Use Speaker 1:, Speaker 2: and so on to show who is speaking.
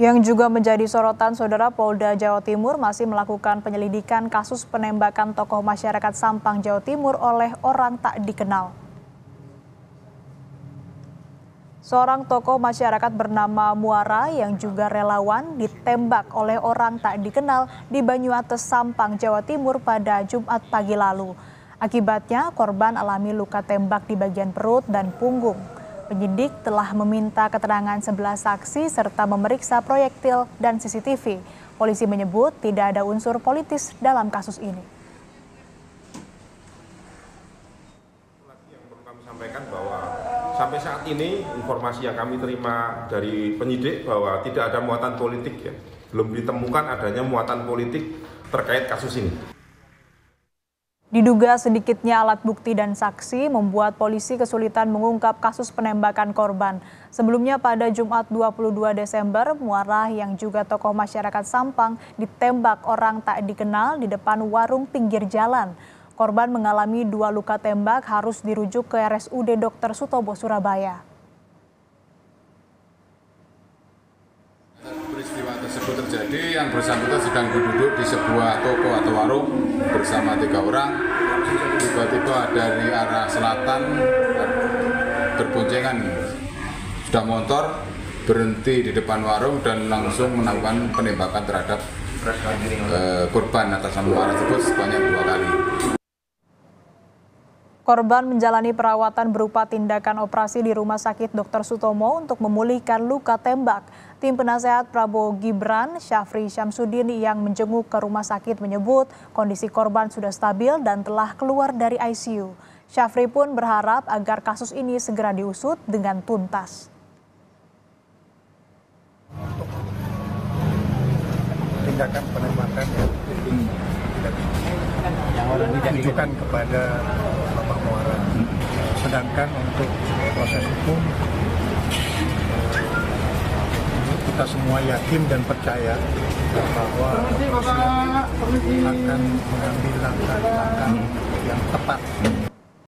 Speaker 1: Yang juga menjadi sorotan, Saudara, Polda Jawa Timur masih melakukan penyelidikan kasus penembakan tokoh masyarakat Sampang, Jawa Timur oleh orang tak dikenal. Seorang tokoh masyarakat bernama Muara yang juga relawan ditembak oleh orang tak dikenal di Banyuates, Sampang, Jawa Timur pada Jumat pagi lalu. Akibatnya korban alami luka tembak di bagian perut dan punggung. Penyidik telah meminta keterangan 11 saksi serta memeriksa proyektil dan CCTV. Polisi menyebut tidak ada unsur politis dalam kasus ini.
Speaker 2: Yang perlu kami sampaikan bahwa sampai saat ini informasi yang kami terima dari penyidik bahwa tidak ada muatan politik ya. Belum ditemukan adanya muatan politik terkait kasus ini.
Speaker 1: Diduga sedikitnya alat bukti dan saksi membuat polisi kesulitan mengungkap kasus penembakan korban. Sebelumnya pada Jumat 22 Desember, Muara yang juga tokoh masyarakat Sampang ditembak orang tak dikenal di depan warung pinggir jalan. Korban mengalami 2 luka tembak, harus dirujuk ke RSUD Dr. Sutomo, Surabaya.
Speaker 3: Peristiwa tersebut terjadi, yang bersangkutan sedang duduk di sebuah toko atau warung bersama 3 orang. Tiba-tiba dari arah selatan berboncengan sudah motor, berhenti di depan warung dan langsung melakukan penembakan terhadap korban atas nama Muara tersebut sebanyak 2 kali.
Speaker 1: Korban menjalani perawatan berupa tindakan operasi di Rumah Sakit Dr. Sutomo untuk memulihkan luka tembak. Tim penasehat Prabowo Gibran, Syafri Syamsuddin yang menjenguk ke rumah sakit menyebut kondisi korban sudah stabil dan telah keluar dari ICU. Syafri pun berharap agar kasus ini segera diusut dengan tuntas.
Speaker 4: Tindakan penembakan yang ditujukan kepada Bapak Muara. Sedangkan untuk proses hukum, kita semua yakin dan percaya bahwa kepolisian akan mengambil langkah-langkah yang tepat.